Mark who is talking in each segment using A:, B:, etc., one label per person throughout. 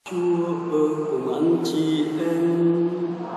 A: Chúa ở cùng anh chị em.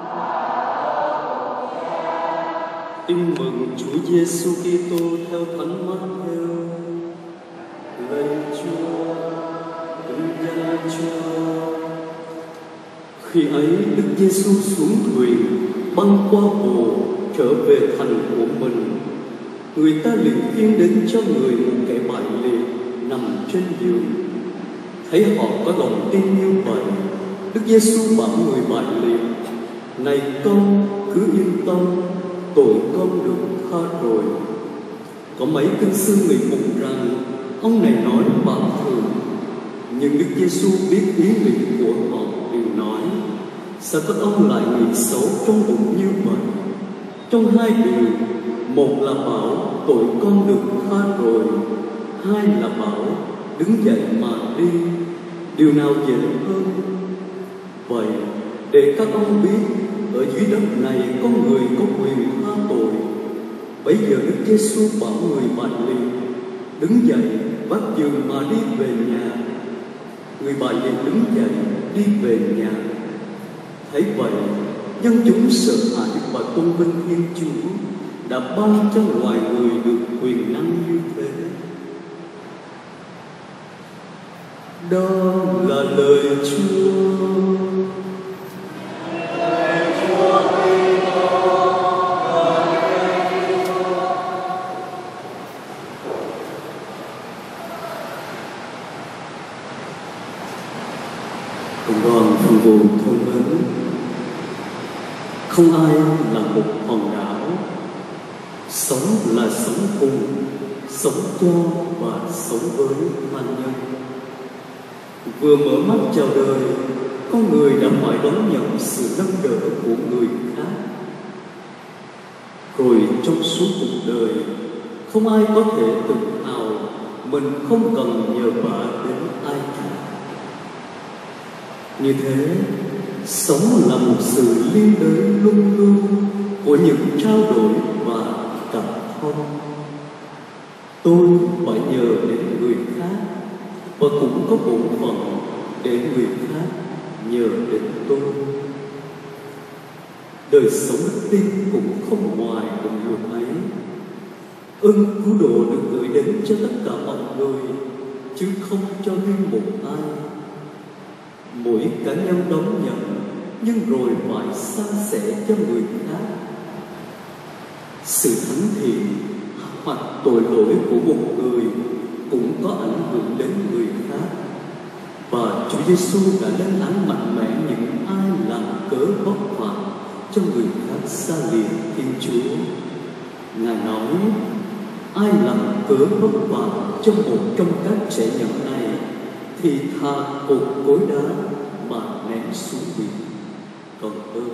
A: Tin mừng Chúa Giêsu Kitô theo Thánh Matthew. Lạy Chúa, vinh danh Chúa. Khi ấy Đức Giêsu xuống thuyền, băng qua hồ trở về thành của mình. Người ta liền khiêng đến cho người một kẻ bại liệt nằm trên giường. Thấy họ có lòng tin như vậy, Đức Giêsu bảo người bại liệt: "Này con, cứ yên tâm, tội con được tha rồi." Có mấy kinh sư người mục rằng ông này nói bảo thường, nhưng Đức Giêsu biết ý nghĩ của họ, liền nói: "Sao các ông lại nghĩ xấu trong bụng như vậy? Trong hai điều, một là bảo tội con được tha rồi, hai là bảo đứng dậy mà đi, điều nào dễ hơn? Vậy để các ông biết, ở dưới đất này có người có quyền tha tội." Bấy giờ Đức Giêsu bảo người bại liệt: "Đứng dậy, vác giường mà đi về nhà." Người bại liệt đứng dậy đi về nhà. Thấy vậy, dân chúng sợ hãi và tôn vinh Thiên Chúa đã ban cho loài người được quyền năng như thế. Đó là lời Chúa. Cộng đoàn phường vụ thân mến, không ai là một hòn đảo. Sống là sống cùng, sống cho và sống với man nhân. Vừa mở mắt chào đời, con người đã phải đón nhận sự nâng đỡ của người khác. Rồi trong suốt cuộc đời, không ai có thể tự hào mình không cần nhờ vả đến ai cả. Như thế, sống là một sự liên đới luân lưu của những trao đổi và cảm thông. Tôi phải nhờ đến người khác, và cũng có bổn phận để người khác nhờ đến tôi. Đời sống đức tin cũng không ngoài được điều ấy. Ơn cứu độ được gửi đến cho tất cả mọi người, chứ không cho riêng một ai. Mỗi cá nhân đón nhận, nhưng rồi phải san sẻ cho người khác. Sự thánh thiện hoặc tội lỗi của một người cũng có ảnh hưởng đến người khác, và Chúa Giêsu đã lên án mạnh mẽ những ai làm cớ bất phạm cho người khác xa lìa Thiên Chúa. Ngài nói: "Ai làm cớ bất phạm cho một trong các trẻ nhỏ này, thì thà cột cối đá mà ném xuống biển còn hơn."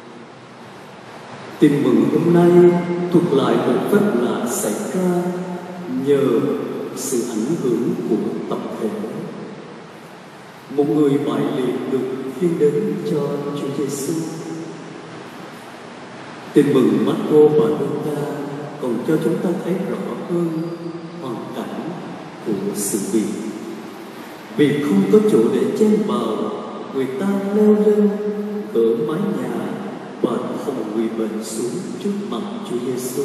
A: Tin mừng hôm nay thuộc lại một phép lạ xảy ra nhờ sự ảnh hưởng của tập thể. Một người bại liệt được khiêng đến cho Chúa Giêsu. Tin mừng Marco và Luca còn cho chúng ta thấy rõ hơn hoàn cảnh của sự việc. Vì không có chỗ để chen vào, người ta leo lên cỡ mái nhà và thòng người bệnh xuống trước mặt Chúa Giêsu.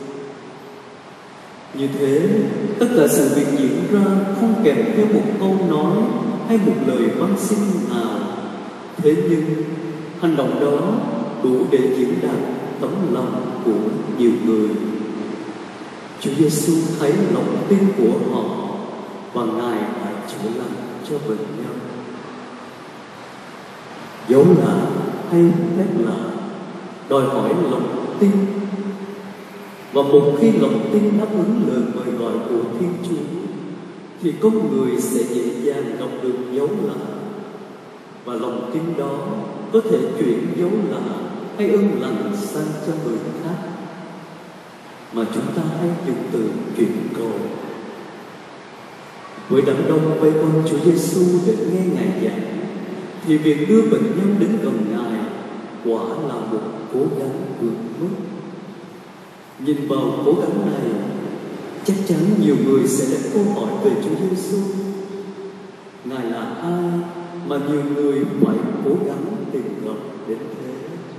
A: Như thế, tất cả sự việc diễn ra không kèm theo một câu nói hay một lời van xin nào. Thế nhưng hành động đó đủ để diễn đạt tấm lòng của nhiều người. Chúa Giêsu thấy lòng tin của họ và Ngài lại chữa lành cho bệnh nhân. Dấu lạ hay phép lạ đòi hỏi lòng tin, và một khi lòng tin đáp ứng lời mời gọi của Thiên Chúa, thì con người sẽ dễ dàng đọc được dấu lạ, và lòng tin đó có thể chuyển dấu lạ hay ơn lành sang cho người khác. Mà chúng ta hay dùng từ chuyển cầu. Với đám đông vây quanh Chúa Giêsu để nghe Ngài giảng, thì việc đưa bệnh nhân đến gần Ngài quả là một cố gắng vượt mức. Nhìn vào cố gắng này, chắc chắn nhiều người sẽ đặt câu hỏi về Chúa Giêsu: Ngài là ai mà nhiều người phải cố gắng tìm gặp đến thế.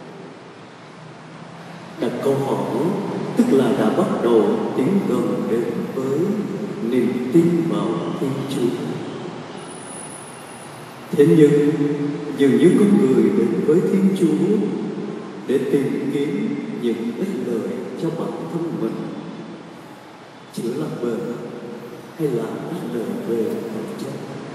A: Đặt câu hỏi tức là đã bắt đầu tiến gần đến với niềm tin vào Thiên Chúa. Thế nhưng dường như con người đến với Thiên Chúa để tìm kiếm những ích lợi cho bản thân mình, chữa lành bệnh hay là ích lợi về vật chất.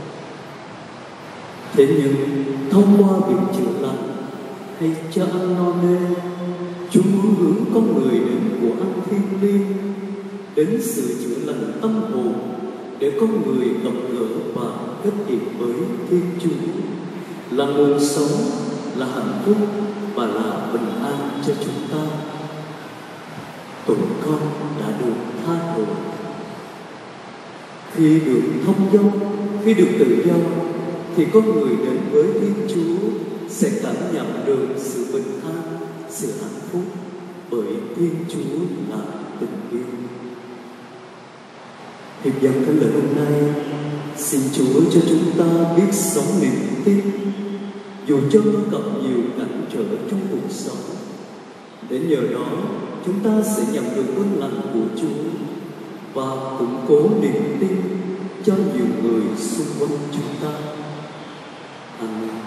A: Thế nhưng thông qua việc chữa lành hay cho ăn no nê, Chúa muốn hướng con người đến của ăn thiêng liêng, đến sự chữa lành tâm hồn để con người gặp gỡ và kết hiệp với Thiên Chúa, là nguồn sống, là hạnh phúc và là bình an cho chúng ta. Tụi con đã được tha tội. Khi được thông dong, khi được tự do, thì con người đến với Thiên Chúa sẽ cảm nhận được sự bình an, sự hạnh phúc, bởi Thiên Chúa là tình yêu. Hiệp dòng thánh lễ hôm nay, xin Chúa cho chúng ta biết sống niềm tin, dù cho nó gặp nhiều cản trở trong cuộc sống, để nhờ đó chúng ta sẽ nhận được ơn lành của Chúa và củng cố niềm tin cho nhiều người xung quanh chúng ta. Amen.